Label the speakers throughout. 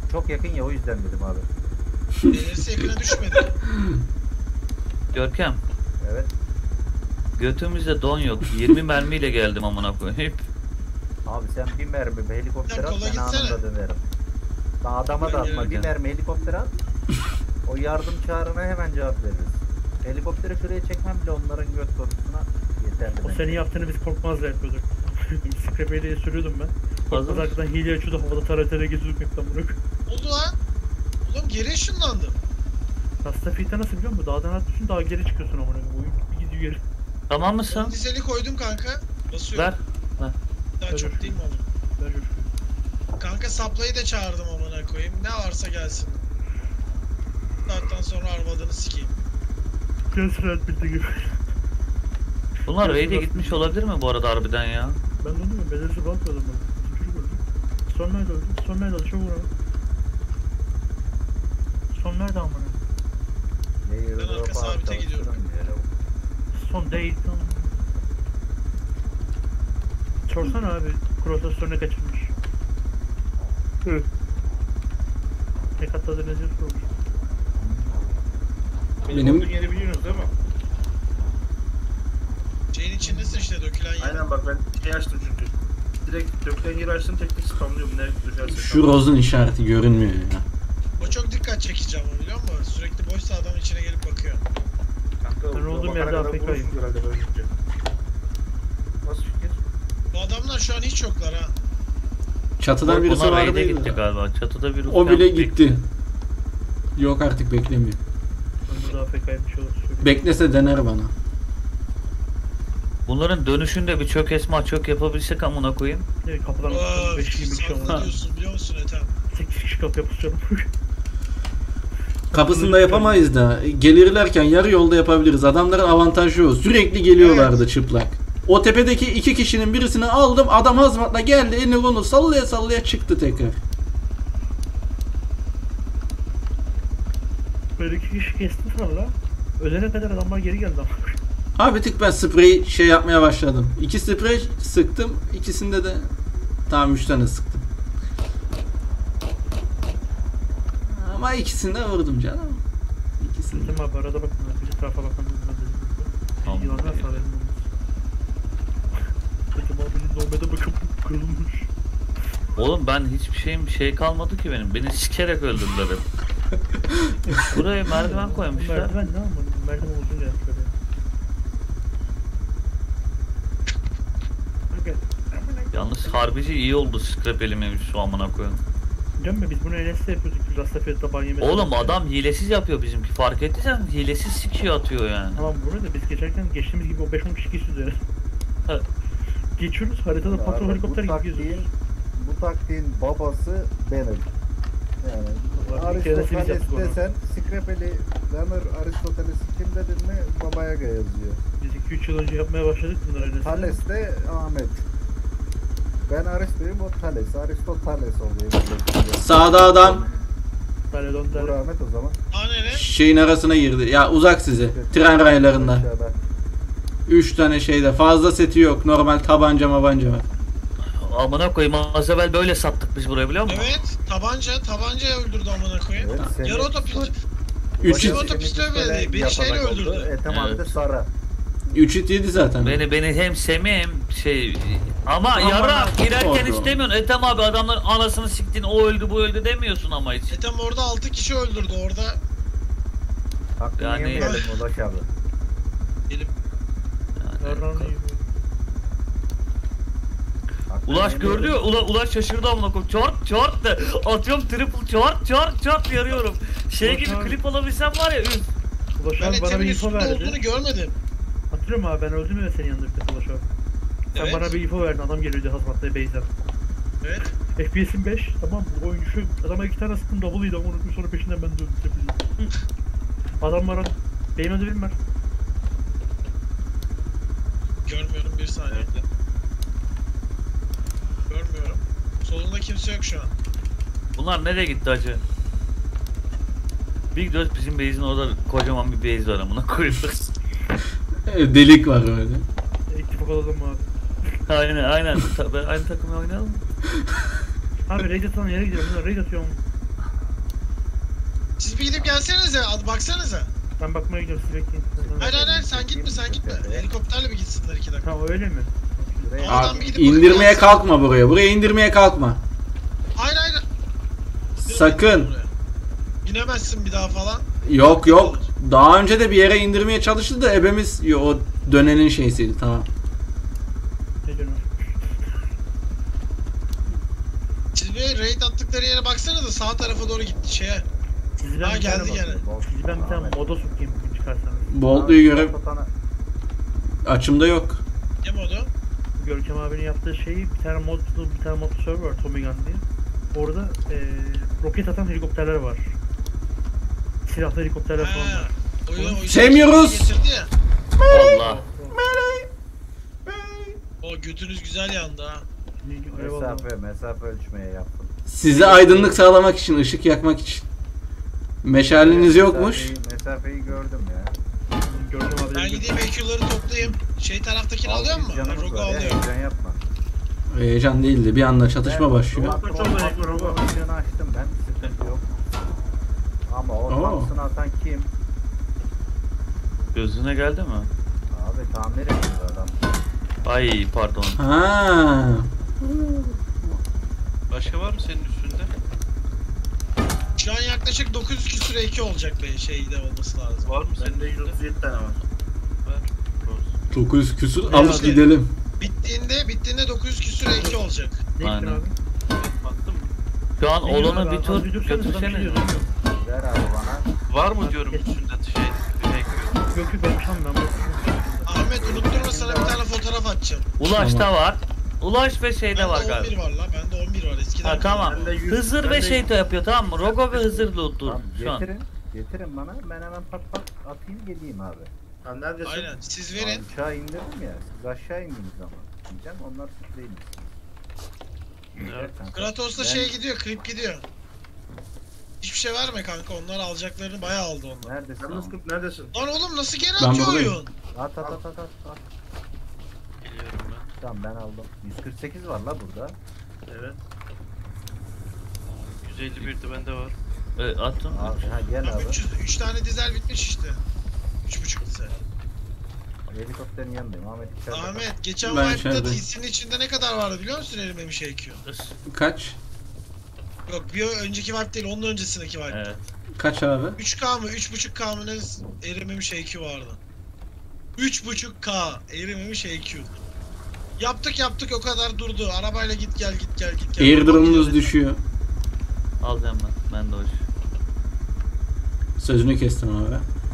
Speaker 1: çok yakın ya, o yüzden dedim abi.
Speaker 2: Neresi yakına düşmedi.
Speaker 3: Görkem.
Speaker 1: Evet.
Speaker 3: Götümüzde don yok. 20 mermiyle geldim amına koyayım.
Speaker 1: Abi sen bir mermi helikopter
Speaker 2: Ya
Speaker 1: at,
Speaker 2: kola
Speaker 1: ben
Speaker 2: gitsene.
Speaker 1: anında dönerim. Daha adama da atma, bir
Speaker 3: Gel.
Speaker 1: mermi helikopter at. O yardım çağrına hemen cevap veririz. Helikopteri şuraya çekmem bile onların göt korkusuna yeterli.
Speaker 4: O senin yaptığını biz korkmazla yapıyorduk. Scrape'yle sürüyordum ben. Korkmaz
Speaker 3: Hazır.
Speaker 4: arkadan hile açıyordu, havada tara geziyorduk hepten bırak.
Speaker 2: Oldu lan. Oğlum geri ışınlandım.
Speaker 4: Rasta Fit'te nasıl biliyor musun? Dağdan atıyorsun, daha geri çıkıyorsun amına koyayım. Oyun bir gidiyor geri.
Speaker 3: Tamam mısın?
Speaker 2: Dizeli koydum kanka. Basıyorum.
Speaker 3: Ver. Ver.
Speaker 2: Daha çok değil mi oğlum?
Speaker 4: Ver coşkuyu.
Speaker 2: Kanka saplayı da çağırdım amına koyayım. Ne varsa gelsin. Saatten sonra arvadını sikeyim.
Speaker 4: Gel sırat bitti gibi.
Speaker 3: Bunlar raid'e gitmiş olabilir mi bu arada harbiden ya?
Speaker 4: Ben de onu diyorum, bedelisi bakmıyordum ben. Bizim çocuk öldü. Son nerede öldü? Son nerede öldü? Çok vuralım. Son nerede amına?
Speaker 2: Ben arka sabite gidiyorum.
Speaker 4: Son değil. Tamam. Sorsana abi, Kronos'u ne kaçırmış? Hı. Ne katladı ne sormuş.
Speaker 5: Benim
Speaker 6: olduğum yeri biliyorsunuz değil mi?
Speaker 2: Şeyin içindesin işte, dökülen yer.
Speaker 6: Aynen bak, ben şey açtım çünkü. Direkt dökülen yeri açtım, tek tek spamlıyorum ne düşerse.
Speaker 5: şu Rose'un işareti görünmüyor ya.
Speaker 2: O çok dikkat çekici ama, biliyor musun? Sürekli boşsa adam içine gelip bakıyor.
Speaker 6: Kanka,
Speaker 4: Ben olduğum
Speaker 6: bakana
Speaker 4: yerde
Speaker 6: kadar
Speaker 4: AFK'yim.
Speaker 6: bulursun herhalde böyle gidince. Nasıl fikir?
Speaker 2: Bu adamlar şu an hiç yoklar ha.
Speaker 5: Çatıdan birisi
Speaker 3: Bunlar
Speaker 5: var
Speaker 3: raid'e
Speaker 5: değil
Speaker 3: gitti
Speaker 5: mi?
Speaker 3: galiba. Çatıda bir
Speaker 5: O bile gitti. Yok artık beklemiyor.
Speaker 4: Ben burada AFK'ymış olur söyleyeyim.
Speaker 5: Beklese dener bana.
Speaker 3: Bunların dönüşünde bir çök esma çök yapabilsek amına koyayım.
Speaker 4: Evet, kapıdan
Speaker 2: Vaaay,
Speaker 4: 5 gibi bir şey
Speaker 2: sen ne
Speaker 4: olmaz.
Speaker 2: diyorsun biliyor musun Ethem?
Speaker 4: 8 kişi kapıya pusacağım.
Speaker 5: Kapısında yapamayız da gelirlerken yarı yolda yapabiliriz. Adamların avantajı o. Sürekli geliyorlardı çıplak. O tepedeki iki kişinin birisini aldım. Adam hazmatla geldi. Elini kolunu sallaya sallaya çıktı tekrar.
Speaker 4: Böyle 2 kişi kestim sonra. Ölene kadar adamlar geri geldi ama.
Speaker 5: Abi bir tık ben spreyi şey yapmaya başladım. 2 sprey sıktım. İkisinde de tam 3 tane sıktım. Ama ikisinde vurdum canım. İkisinde.
Speaker 4: Dedim abi arada bakın. Bir tarafa bakalım. Ben dedim.
Speaker 3: Tamam.
Speaker 4: Yılanlar sağlayalım olmaz. Dedim abinin normede bakıp kırılmış.
Speaker 3: Oğlum ben hiçbir şeyim şey kalmadı ki benim. Beni sikerek öldürdüler hep. Buraya merdiven koymuşlar.
Speaker 4: Merdiven ne ama? Merdiven uzun ya şöyle. Gel.
Speaker 3: Yalnız harbici iyi oldu scrap elime şu amına koyayım.
Speaker 4: Diyorum ya biz bunu NS'de yapıyorduk. Biz Rastafiyat'ta ban yemedik.
Speaker 3: Oğlum adam hilesiz yapıyor bizimki, fark ettiysen hilesiz sikiyor atıyor yani.
Speaker 4: Tamam bunu da biz geçerken geçtiğimiz gibi o 5-10 kişi geçiyoruz yani.
Speaker 3: Ha.
Speaker 4: Geçiyoruz haritada patron
Speaker 1: Abi,
Speaker 4: helikopter gibi geziyoruz.
Speaker 1: bu taktiğin babası benim. Yani
Speaker 4: Vallahi bir kere biz
Speaker 1: Aristoteles
Speaker 4: yaptık onu.
Speaker 1: desen, Scrapeli, Runner, Aristoteles kim dedin mi Babayaga yazıyor.
Speaker 4: Biz 2-3 yıl önce yapmaya başladık bunları NS'de.
Speaker 1: Thales de Ahmet. Ben Aristo'yum, o Thales. Aristoteles oluyor.
Speaker 5: Sağda adam
Speaker 4: Taledon
Speaker 1: Bu
Speaker 4: tane.
Speaker 1: Ahmet o zaman.
Speaker 2: Aa nere?
Speaker 5: şeyin arasına girdi. Ya uzak size. Tren raylarında.
Speaker 1: Aşağıda.
Speaker 5: 3 tane şeyde. Fazla seti yok. Normal tabanca mabanca var.
Speaker 3: Amına koyayım, az evvel böyle sattık biz buraya, biliyor musun?
Speaker 2: Evet, tabancaya öldürdü amına koyayım.
Speaker 1: Evet, seni-
Speaker 2: Yarı otopist.
Speaker 5: 3
Speaker 2: Başka
Speaker 5: it,
Speaker 2: otopistör
Speaker 1: Seni
Speaker 2: bile beni şeyle
Speaker 1: yaparak oldu.
Speaker 2: öldürdü.
Speaker 1: Ethem abi de
Speaker 3: Evet.
Speaker 1: Sara.
Speaker 5: 3 it yedi zaten.
Speaker 3: Beni hem Semih hem şey... Ama
Speaker 5: Aman
Speaker 3: yara
Speaker 5: ha,
Speaker 3: girerken
Speaker 5: oldu.
Speaker 3: istemiyorsun. Ethem abi adamların anasını siktin, o öldü bu öldü demiyorsun ama hiç.
Speaker 2: Ethem orada 6 kişi öldürdü orada.
Speaker 1: Hakkını
Speaker 3: Yani-
Speaker 1: yemeyelim Ulaş abi.
Speaker 2: Benim
Speaker 4: Yarrağını yiyor.
Speaker 1: Hakkını
Speaker 3: Ulaş
Speaker 1: yemeyelim.
Speaker 3: gördü ya, Ulaş şaşırdı amına koyayım. Çort de atıyorum triple çort yarıyorum. Şey
Speaker 4: Ulaş
Speaker 3: gibi
Speaker 4: abi.
Speaker 3: klip alabilsem var ya, üf.
Speaker 4: Ulaş
Speaker 2: ben
Speaker 4: abi bana
Speaker 2: Ethem'in
Speaker 4: bir info
Speaker 2: üstünde
Speaker 4: verdi.
Speaker 2: olduğunu görmedim.
Speaker 4: Hatırlıyorum abi ben öldüm ya senin yanında bir tek Ulaş abi. Sen
Speaker 2: Evet.
Speaker 4: bana bir info verdin adam geliyordu hazmatla base'den.
Speaker 2: Evet.
Speaker 4: FPS'im 5 tamam mı? Oyuncu şu adama 2 tane sıktım double'ıydı ama unuttum sonra peşinden ben döndüm tepeliyim. Adam bana benim ödevim var.
Speaker 2: Görmüyorum, bir saniye. Görmüyorum. Solunda kimse yok şu an.
Speaker 3: Bunlar nereye gitti acı? Bir gidiyoruz, bizim base'in orada kocaman bir base var amına koyayım.
Speaker 5: Delik var öyle.
Speaker 4: İttifak olalım mı abi?
Speaker 3: aynen. Aynı takımı oynayalım mı?
Speaker 4: Abi raid atan yere gidiyorum. Bunlar raid atıyorum.
Speaker 2: Siz bir gidip gelsenize, baksanıza.
Speaker 4: Ben bakmaya gidiyorum siz bekleyin.
Speaker 2: Hayır sen gitme. Helikopterle bir gitsinler 2 dakika.
Speaker 4: Tamam öyle mi?
Speaker 1: Şuraya
Speaker 2: Adam
Speaker 5: Abi
Speaker 2: bir gidip
Speaker 5: indirmeye
Speaker 2: bakıp gelsin.
Speaker 5: kalkma buraya. Buraya indirmeye kalkma.
Speaker 2: Aynen.
Speaker 5: Sakın.
Speaker 2: Buraya. İnemezsin bir daha falan.
Speaker 5: Yok yok. Daha önce de bir yere indirmeye çalıştı da ebemiz o dönenin şeysiydi tamam.
Speaker 4: Ne diyorsun?
Speaker 2: Siz bir raid attıkları yere baksana da sağ tarafa doğru gitti şeye.
Speaker 4: Sizden
Speaker 2: Ha
Speaker 4: bir tane
Speaker 2: geldi
Speaker 4: bak.
Speaker 2: gene.
Speaker 4: Sizi ben bir tane moda sokayım çıkarsanız.
Speaker 5: Boltlu'yu göre açımda yok.
Speaker 2: Ne modu?
Speaker 4: Görkem abinin yaptığı şeyi bir tane mod server var Tommy Gun diye. Orada roket atan helikopterler var. Silahlı helikopterler falan
Speaker 2: Ha.
Speaker 4: var.
Speaker 2: Oyunu
Speaker 5: Sevmiyoruz.
Speaker 2: getirdi ya.
Speaker 3: Allah.
Speaker 2: O götünüz güzel yandı ha.
Speaker 1: mesafe ölçmeye yaptım.
Speaker 5: Size aydınlık sağlamak için, ışık yakmak için. Meşaliniz yokmuş.
Speaker 1: Mesafeyi gördüm ya.
Speaker 4: Görkem abi
Speaker 2: Ben gideyim EQ'ları toplayayım. Şey taraftakini alıyor mu?
Speaker 1: Canımız
Speaker 2: Rogo
Speaker 1: var ya,
Speaker 2: alıyor.
Speaker 1: heyecan yapma.
Speaker 5: Heyecan değildi. Bir anda çatışma başlıyor.
Speaker 6: Çok da yakın Rogo.
Speaker 1: Opsiyonu açtım ben. Sıkıntı yok. Ama o
Speaker 5: Oo.
Speaker 1: Thompson'ı atan kim?
Speaker 3: Gözüne geldi mi?
Speaker 1: Abi tamir ediyor adam.
Speaker 3: Ay pardon.
Speaker 5: Ha.
Speaker 7: Başka var mı senin üstünde?
Speaker 2: Şu an yaklaşık 900 küsur EQ olacak be şeyde olması lazım.
Speaker 7: Var mı senin
Speaker 6: Bende
Speaker 7: üstünde?
Speaker 6: 137 tane var.
Speaker 7: Ver. Rose.
Speaker 5: 900 küsur
Speaker 2: Ne
Speaker 5: alıp
Speaker 2: işte?
Speaker 5: gidelim.
Speaker 2: Bittiğinde 900 küsur EQ olacak.
Speaker 4: Ne
Speaker 3: Aynen.
Speaker 4: abi?
Speaker 7: Attın mı?
Speaker 3: Şu an
Speaker 4: Ne
Speaker 3: olanı
Speaker 4: diyorsun
Speaker 3: bir
Speaker 4: abi?
Speaker 3: tur
Speaker 4: Az bir dursanız ben bir şey
Speaker 3: götürsene.
Speaker 4: diyorum.
Speaker 1: Ver abi bana.
Speaker 7: Var mı diyorum üstünde şey?
Speaker 4: Yok yok ben ben bakıyorum.
Speaker 2: Ahmet unutturma sana bir tane fotoğraf atacağım.
Speaker 3: Ulaş'ta var. Ulaş ve şeyde var
Speaker 2: Bende 11
Speaker 3: galiba.
Speaker 2: var la. Bende 11 var eskiden.
Speaker 3: Ha tamam.
Speaker 6: Bende 100,
Speaker 3: Hızır ve
Speaker 6: bende
Speaker 3: şey de yapıyor tamam mı? Rogo ve Hızır loot'tur
Speaker 1: Tamam,
Speaker 3: şu an.
Speaker 1: getirin bana. Ben hemen pat atayım geleyim abi.
Speaker 6: Sen neredesin?
Speaker 2: Aynen. Siz verin.
Speaker 1: Aşağı indirdim ya. Siz aşağı indiniz ama. Diyeceğim onlar siz değilsiniz.
Speaker 7: Evet.
Speaker 2: Kratos'la
Speaker 1: Ben-
Speaker 2: şey gidiyor, klip gidiyor. Hiçbir şey verme kanka. Onlar alacaklarını bayağı aldı onlar.
Speaker 1: Neredesin?
Speaker 6: Sen nasıl, neredesin?
Speaker 2: Lan oğlum nasıl geri
Speaker 5: Ben
Speaker 2: atıyor
Speaker 5: buradayım.
Speaker 2: oyun?
Speaker 1: At.
Speaker 7: Geliyorum ben.
Speaker 1: Tamam ben aldım. 148 var la burada.
Speaker 6: Evet.
Speaker 7: 151 de bende var.
Speaker 3: Attım.
Speaker 1: Abi, ha, gel
Speaker 2: Tam
Speaker 1: abi.
Speaker 2: 3 tane dizel bitmiş işte. 3,5 dizel.
Speaker 1: Helikopterin yanındayım. Ahmet içeride.
Speaker 2: Ahmet geçen
Speaker 5: Ben
Speaker 2: wipe'da
Speaker 5: içerideyim.
Speaker 2: TC'nin içinde ne kadar vardı biliyor musun erimemiş EQ?
Speaker 5: Kaç?
Speaker 2: Yok bir önceki wipe değil onun öncesindeki wipe.
Speaker 3: Evet.
Speaker 5: Kaç abi?
Speaker 2: 3K mı 3,5K mı ne erimemiş EQ vardı. 3,5K erimemiş EQ. Yaptık o kadar durdu. Arabayla git gel.
Speaker 5: Airdrop'unuz düşüyor.
Speaker 3: Alacağım ben. Ben de hoş.
Speaker 5: Sözünü kestim abi.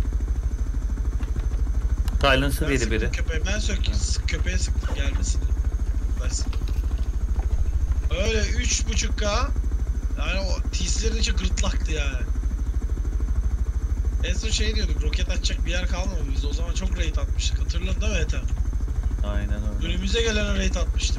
Speaker 3: Silencer
Speaker 2: Ben
Speaker 3: yedi
Speaker 2: sıktım
Speaker 3: biri.
Speaker 2: köpeğe. Ben köpeğe sıktım gelmesin. Versin. Öyle 3,5K yani o TC'lerin içi gırtlaktı yani. En son şey diyorduk roket atacak bir yer kalmadı biz o zaman çok raid atmıştık hatırladın değil mi Ethem?
Speaker 3: Aynen öyle.
Speaker 2: Önümüze gelen raid atmıştık.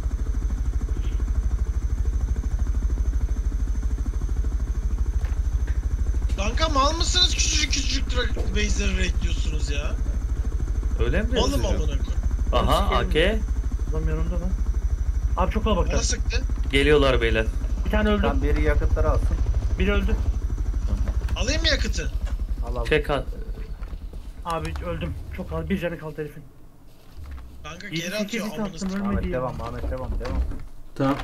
Speaker 2: Kanka mal mısınız küçücük base'leri raid diyorsunuz ya?
Speaker 3: Öyle mi
Speaker 2: Malım
Speaker 3: diyorsun?
Speaker 2: amına koyayım.
Speaker 3: Aha AK.
Speaker 4: Adam yanımda lan. Abi çok kalabalıklar.
Speaker 2: Bana sıktı.
Speaker 3: Geliyorlar beyler.
Speaker 4: Bir tane öldü.
Speaker 1: Tam biri yakıtları alsın.
Speaker 4: Biri öldü.
Speaker 2: Alayım mı yakıtı?
Speaker 1: Al.
Speaker 3: Çek at.
Speaker 4: Abi öldüm. Çok az. Bir canı kaldı herifin.
Speaker 2: Kanka
Speaker 4: 7-8
Speaker 2: geri atıyor
Speaker 4: hit
Speaker 2: amına
Speaker 4: attım
Speaker 2: sıkayım.
Speaker 1: Ahmet
Speaker 4: ölmedi ya.
Speaker 1: Ahmet devam.
Speaker 5: Tamam.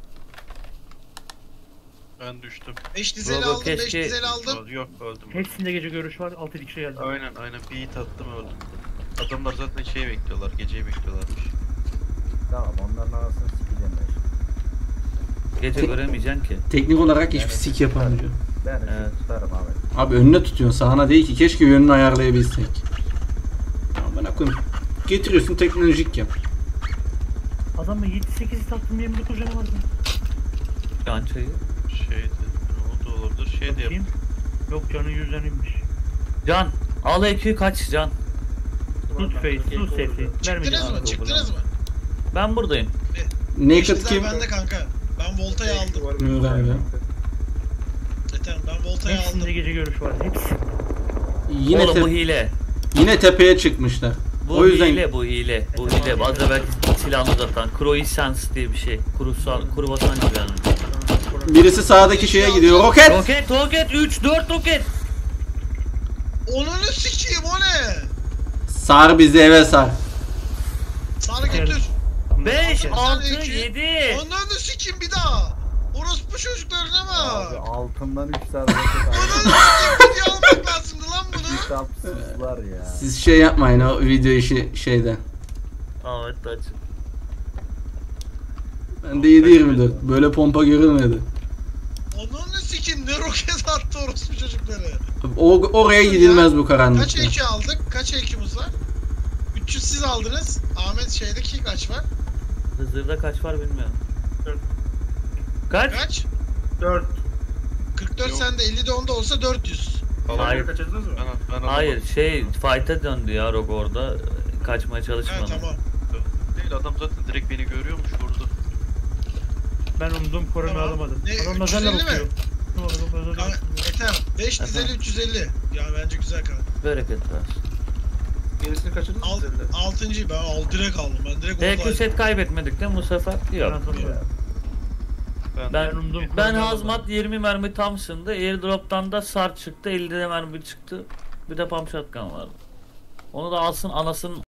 Speaker 7: Ben düştüm.
Speaker 2: 5 dizeli
Speaker 3: Robo
Speaker 2: aldım 5
Speaker 3: keşke-
Speaker 2: dizeli aldım.
Speaker 7: Yok öldüm.
Speaker 4: Hepsinde gece görüş var. 6 kişi geldi.
Speaker 7: Aynen bir hit attım öldüm. Adamlar zaten şey bekliyorlar, geceyi bekliyorlarmış.
Speaker 1: Tamam onların arasını sikeceğim ben şimdi.
Speaker 3: Gece göremeyeceksin ki.
Speaker 5: Teknik olarak hiçbir sik yapamayacağım.
Speaker 1: Ben ışık
Speaker 3: Evet.
Speaker 1: tutarım Ahmet.
Speaker 5: Abi önüne tutuyorsun sağına değil ki. Keşke yönünü ayarlayabilsek. Tamam ben akım. Getiriyorsun teknolojik yap.
Speaker 4: Adamla 7-8 hit attım 29 canı vardı.
Speaker 3: Can çayı.
Speaker 7: Şeydi, o da olabilir. Şey de yap.
Speaker 4: Bakayım. Yok canı 100'den inmiş.
Speaker 3: Can. Al EQ kaç Can.
Speaker 4: Tut face, tut safety. Vermeyeceğim.
Speaker 2: Çıktınız mı?
Speaker 3: abi,
Speaker 2: Çıktınız mı?
Speaker 3: Ben buradayım.
Speaker 2: 5
Speaker 5: Naked
Speaker 2: dizel
Speaker 5: kim?
Speaker 2: bende kanka. Ben voltayı aldım.
Speaker 5: Yok abi.
Speaker 2: Zaten ben voltayı aldım.
Speaker 4: Hepsinde gece görüş var. Hepsi.
Speaker 5: Yine,
Speaker 3: Oğlum bu hile.
Speaker 5: yine tepeye çıkmışlar.
Speaker 3: Bu
Speaker 5: O yüzden
Speaker 3: hile. Bu hile. Az evvel silahını uzatan. Croissance diye bir şey. Kruvasan gibi yani.
Speaker 5: Birisi sağdaki şeye gidiyor. Roket!
Speaker 3: Roket 3-4 roket.
Speaker 2: Onunu sikeyim o ne?
Speaker 5: Sar bizi eve sar.
Speaker 2: Sarı götür.
Speaker 3: 5,
Speaker 2: Aldım,
Speaker 3: 6,
Speaker 2: bir tane
Speaker 3: 7.
Speaker 2: Onunu sikeyim bir daha. Orospu çocukları ne
Speaker 1: Abi
Speaker 2: var?
Speaker 1: altından 3 tane roket
Speaker 2: Onunu
Speaker 1: aldım.
Speaker 2: sikeyim video almak lazımdı lan bunu.
Speaker 1: Kitapsızlar ya.
Speaker 5: Siz şey yapmayın o video işi şeyden.
Speaker 3: Ahmet de açın.
Speaker 5: Ben de 7-24. Böyle pompa görülmedi.
Speaker 2: Onunu sikeyim ne roket attı orospu çocukları.
Speaker 5: Oraya gidilmez bu
Speaker 2: Kaç
Speaker 5: karanlıkta.
Speaker 2: EQ aldık? Kaç EQ'muz var? 300 siz aldınız. Ahmet şeydeki kaç var?
Speaker 3: Hızır'da kaç var bilmiyorum. Kaç?
Speaker 2: Kaç?
Speaker 6: 4.
Speaker 2: 44
Speaker 7: Yok.
Speaker 2: sende 50 de onda olsa 400.
Speaker 3: Hayır.
Speaker 6: Kaçırdınız mı?
Speaker 7: Ben
Speaker 3: Hayır fight'a döndü ya Rogue orada. Kaçmaya
Speaker 2: He
Speaker 3: çalışmadı.
Speaker 2: tamam.
Speaker 7: Değil, adam zaten direkt beni görüyormuş vurdu.
Speaker 4: Ben umduğum korumayı
Speaker 2: Tamam.
Speaker 4: alamadım.
Speaker 2: Ne,
Speaker 4: Adam lazerle
Speaker 2: 350 mi?
Speaker 4: bakıyor. Adam lazerle
Speaker 2: Kanka,
Speaker 4: bakıyor.
Speaker 2: yeter. 5 dizeli 350. Ya bence güzel kanka.
Speaker 3: Bereket versin.
Speaker 6: Gerisini kaçırdınız mı sen de?
Speaker 2: 6.'yı ben direkt aldım. Ben direkt
Speaker 3: TQ
Speaker 2: oradaydım.
Speaker 3: set kaybetmedik de bu sefer yok.
Speaker 4: Ben sonra-
Speaker 3: Ben
Speaker 4: umduğum
Speaker 3: ben
Speaker 4: korumayı
Speaker 3: hazmat
Speaker 4: alamadım.
Speaker 3: 20 mermi Thompson'da, airdrop'tan da SAR çıktı, 50 de mermi çıktı. Bir de pump shotgun vardı. Onu da alsın anasının